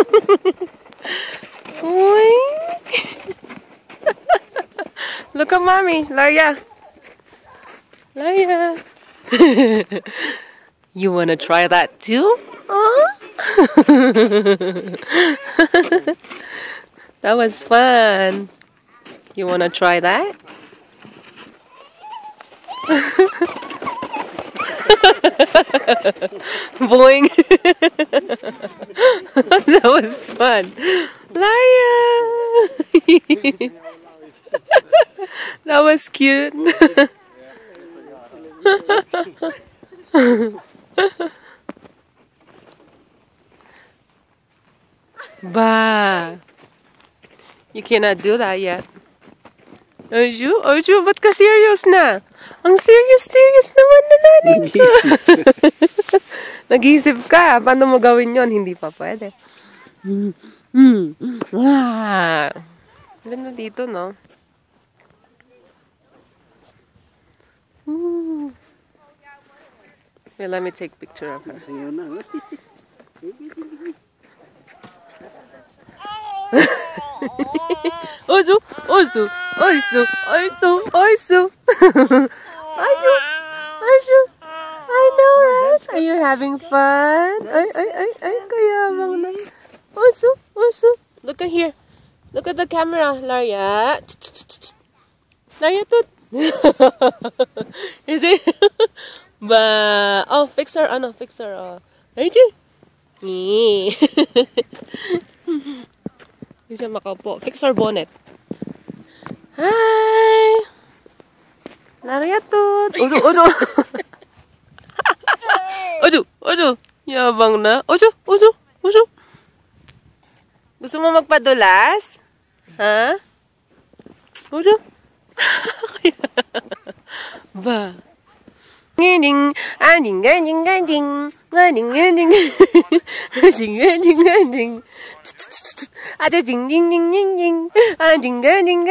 Look at mommy, Laria. Laria. You wanna try that too? That was fun. You wanna try that? Boing. That was fun. Laria. That was cute. Bah. You cannot do that yet. Arju, ba't ka serious na? Ang serious naman na nanay ko. Nag-iisip ka. Paano mo gawin yon? Hindi pa pwede. Ganda dito, no? Okay, let me take picture of her. Osu. I know it. Are you having fun? Ay, kayabang na. Osu. Look at here. Look at the camera, Laria. Laria, tut. Is it? Ba? Oh, fix her. Fix her. Right? Hindi siya makaupo. Fix her bonnet. Hi! Laria tut. Ojo. Yabang na. Ojo. Gusto mo magpadulas? Ha? Ojo. Ba? Nging, anjing. Ada ding. Anjing.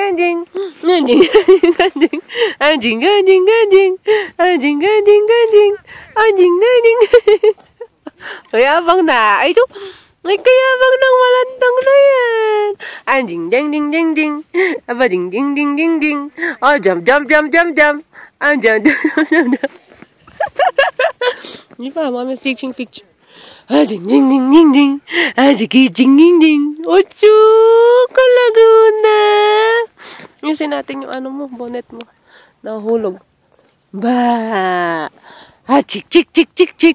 Kayabang na. Ay, kayabang ng malantang na yan. Anjing, ding. Aba, ding. Oh, jump. Jump. Mommy's teaching picture. Ding. Ocho, kalaguna. Yusin natin yung bonnet mo. Nahulog. Ba. Chik. Chik.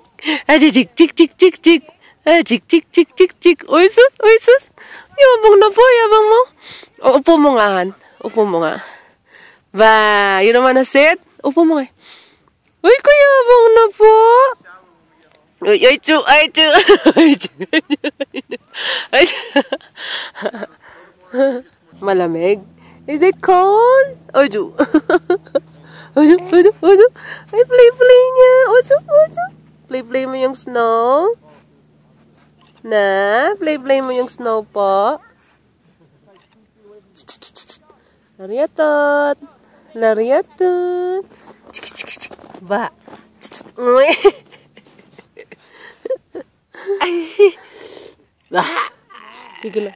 Oy sus. Yabang na po, yabang mo. Upo mo nga, Han. Upo mo nga. Ba, you don't wanna sit? Upo mo nga. Uy, kayabang na po. Ay, chu. Malamig? Is it cold? Ojo. Ay, play niya. Ojo. Play mo yung snow. Na, play mo yung snow po. Lariatot. Ba. Tigil.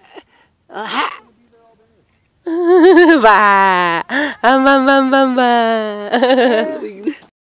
Ba. Bam.